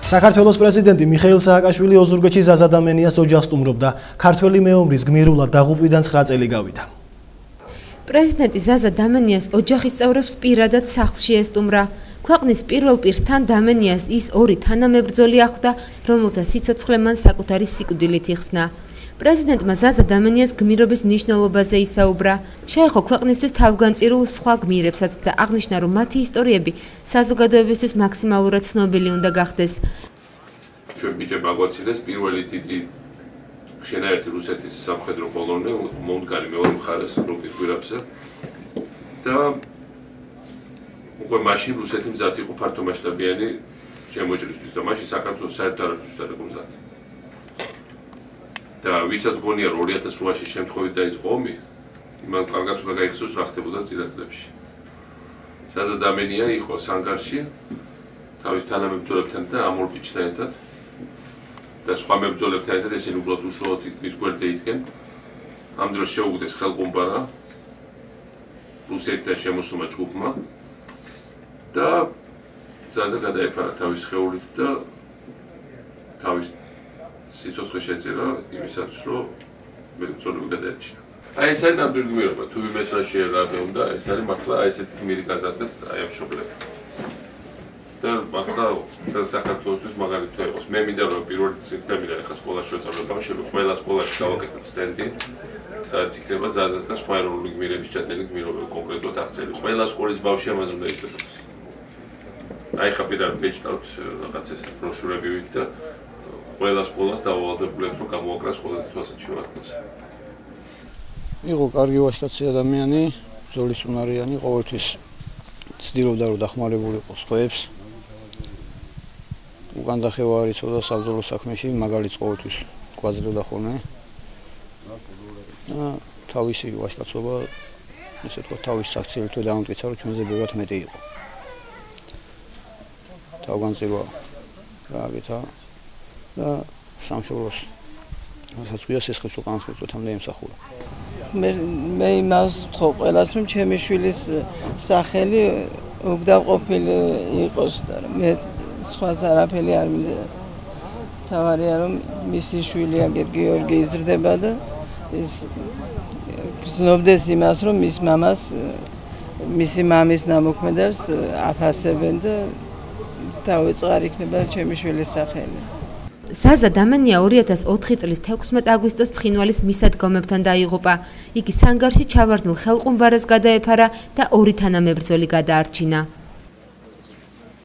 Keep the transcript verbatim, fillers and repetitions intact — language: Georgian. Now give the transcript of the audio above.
საქართველოს პრეზიდენტი მიხეილ სააკაშვილი ოზურგეთში ზაზა დამენიას ოჯახს სტუმრობდა. ქართველი მეომრის გმირულად დაღუპვიდან ცხრა წელი გავიდა. პრეზიდენტი ზაზა დამენიას ოჯახის წევრებს პირადად სახლში ესტუმრა. ქვეყნის პირველ პირსთან დამენიას ის ორი თანამებრძოლი ხვდა, რომელთა სიცოცხლე მან საკუთარი სიკვდილით იხსნა. პრეზიდენტმა ზაზა დამენიას გმირობის მნიშვნელობაზე ისაუბრა. შეეხო ქვეყნისთვის თავგანწირულ სხვა გმირებსაც და აღნიშნა, რომ მათი ისტორიები საზოგადოებისთვის მაქსიმალურად ცნობილი უნდა გახდეს. ჩვენ ბიჭებმა გვაცილეს პირველი დიდი შენაერთი რუსეთის სამხედრო კოლონია მონგარი მეორე მხარეს რუკის გვირაბზე და უკვე მაშინ რუსეთი მზად იყო ფართომასშტაბიანი შემოჭრისთვის და მაშინ საქართველოს საერთო არაფერს არ იყო მზად. და ვისაც გონია რომ ორი ათას რვაში შემთხვევით დაიწყო ომი, იმან კარგად უნდა გაიხსოვოს რა ხდებოდა წინა წლებში. ზაზა დამენია იყო სანგარში თავის თანამებრძოლებთან და ამ ორ ბიჭთან ერთად და სხვა მებრძოლებთან ერთად ესენი უბრალოდ უშუალოდ მის გვერდზე იდგნენ. ამ დროს შეუგდეს ხელყუმბარა რუსეთთან შემოსულმა ჯგუფმა და ზაზა გადაეფარა თავის სხეულით და თავის სიცოცხლე შეწირა იმისათვის, რომ მებრძოლები გადაეჩინა. აი ეს არის ნამდვილი გმირობა, თუ ვინმეს რა შეერაბე უნდა, ეს არის მართლა აი ესეთი გმირი გაზარდეს აი ამ მშობლები. და მართლა საქართველოსთვის მაგალითი თუ იყოს. მე მინდა რომ პირველი წინდამიდა ახლა სკოლაში ვეწავლებ ბავშვები, ყველა სკოლაში გავაკეთებ სტენდი, სადაც იქნება ზაზას და სხვა ეროვნული გმირების ჩადენილი გმირობები კონკრეტულად აღწერილი. ყველა სკოლის ბავშვი ამაზე უნდა იცოდეს. აი ხა პირადად ბეჭდავთ რაღაც ეს ბროშურები ვით და ყველა სკოლას დაუვალდებულებს რომ გამოაკრას ყველაზე თვალსაჩინო ადგილზე. იყო კარგი ვაჟკაცი ადამიანი, ბრძოლის უნარიანი, ყოველთვის ცდილობდა რომ დახმარებული იყოს სხვებს. უკან დახევა არ იცოდა საბრძოლო საქმეში, მაგალითს ყოველთვის გვაძლევდა ხოლმე. და თავისი ვაჟკაცობა, ესე თქვა, თავის საქციელთვე დაამტკიცა, რომ ჩვენზე ბევრად მეტი იყო. თავგანწირვა გააკეთა და სამშობლოს რასაც ქვია სისხლის უკანასკნელთამდე ემსახურა. მე მე იმას ვთხოვ ყველას, რომ ჩემი შვილის სახელი უკდავყოფილი იყოს და მე სხვა არაფერი არ მინდა. თავარია რომ მისი შვილი აგერ გიორგი იზრდება და ის გრძნობდეს იმას, რომ მის მამას მისი მამის ნამოქმედებს აფასებენ და დავეწყარ იქნება ჩემი შვილის სახელი. ზაზა დამენია ორი ათას ოთხი წლის თექვსმეტ აგვისტოს ცხინვალის მისადგომებთან დაიღუპა. იგი სანგარში ჩავარდნილ ხელყუმბარეს გადაეფარა და ორი თანამებრძოლი გადაარჩინა.